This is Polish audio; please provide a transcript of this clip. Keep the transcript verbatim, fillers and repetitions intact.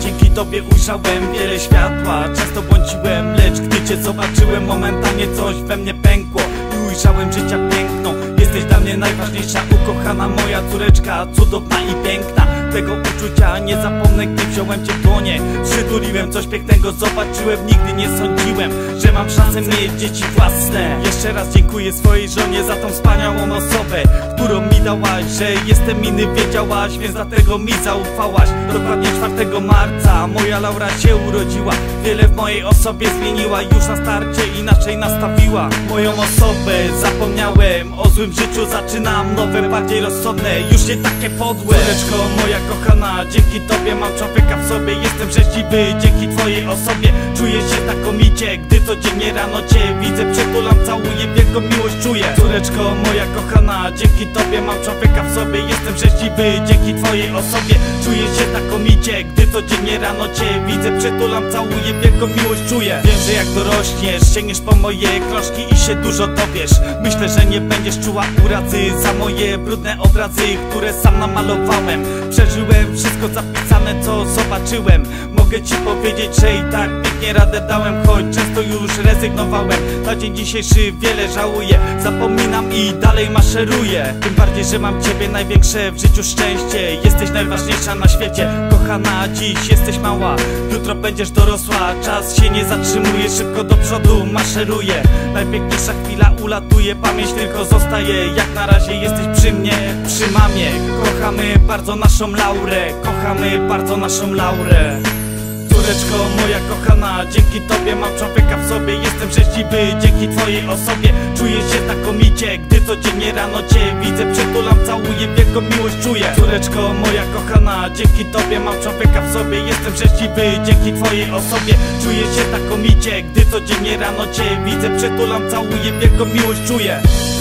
dzięki tobie ujrzałem wiele światła. Często błądziłem, lecz gdy cię zobaczyłem, momentalnie coś we mnie pękło i ujrzałem życia piękno. Jesteś dla mnie najważniejsza, ukochana moja córeczka, cudowna i piękna. Tego uczucia nie zapomnę, gdy wziąłem cię w dłonie. Przytuliłem coś pięknego, zobaczyłem, nigdy nie sądziłem, że mam szansę mieć dzieci własne. Jeszcze raz dziękuję swojej żonie za tą wspaniałą osobę, którą mi dałaś, że jestem inny, wiedziałaś, więc dlatego mi zaufałaś. Dokładnie czwartego marca moja Laura się urodziła. Wiele w mojej osobie zmieniła, już na starcie inaczej nastawiła moją osobę. Zapomniałem o złym życiu, zaczynam nowe, bardziej rozsądne, już nie takie podłe. Córeczko moja kochana, dzięki tobie mam człowieka w sobie. Jestem szczęśliwy dzięki twojej osobie. Czuję się znakomicie, gdy codziennie rano cię widzę. Przytulam, całuję, wielką miłość czuję. Córeczko moja kochana, dzięki tobie mam człowieka w sobie. Jestem szczęśliwy dzięki twojej osobie. Czuję się znakomicie, gdy codziennie rano cię widzę. Przytulam, całuję, wielką miłość czuję. Wiem, że jak dorośniesz, sięgniesz po moje krążki i się dużo dowiesz. Myślę, że nie będziesz czuła urazy za moje brudne obrazy, które sam namalowałem. Przeżyłem wszystko zapisane, co zobaczyłem. Mogę ci powiedzieć, że i tak pięknie radę dałem, choć często już rezygnowałem. Na dzień dzisiejszy wiele żałuję, zapominam i dalej maszeruję. Tym bardziej, że mam ciebie, największe w życiu szczęście. Jesteś najważniejsza na świecie, kochana, dziś jesteś mała, jutro będziesz dorosła. Czas się nie zatrzymuje, szybko do przodu maszeruje. Najpiękniejsza chwila ulatuje, pamięć tylko zostaje. Jak na razie jesteś przy mnie, przy mamie. Kochamy bardzo naszą Laurę, kochamy bardzo naszą Laurę. Córeczko moja kochana, dzięki tobie mam człowieka w sobie. Jestem szczęśliwy dzięki twojej osobie. Czuję się znakomicie, gdy codziennie rano cię widzę. Przytulam, całuję, wielką miłość czuję. Córeczko moja kochana, dzięki tobie mam człowieka w sobie. Jestem szczęśliwy dzięki twojej osobie. Czuję się znakomicie, gdy codziennie rano cię widzę. Przytulam, całuję, wielką miłość czuję.